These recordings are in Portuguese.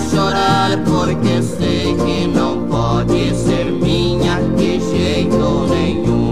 chorar, porque sei que não pode ser minha de jeito nenhum.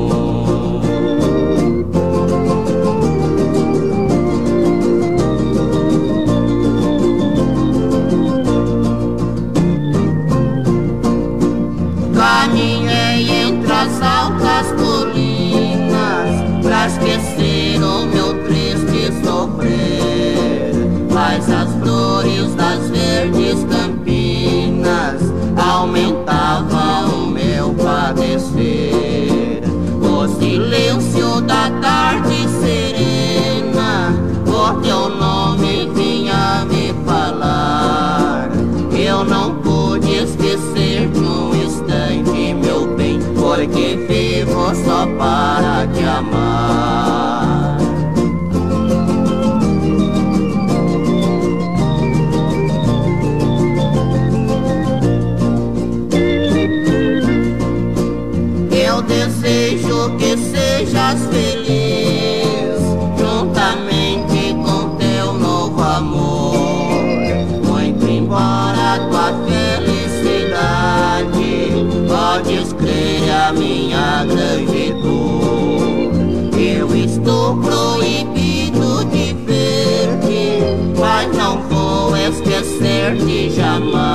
Caminhei entre as altas colinas pra esquecer o meu triste sofrer, mas as flores das verdes campinas aumentavam o meu padecer. O silêncio da tarde serena, por teu nome vinha me falar. Eu não pude esquecer de um instante, meu bem, porque vivo só para te amar. Eu desejo que sejas feliz juntamente com teu novo amor. Muito embora tua felicidade, podes crer a minha grande dor. Eu estou proibido de ver-te, mas não vou esquecer-te jamais.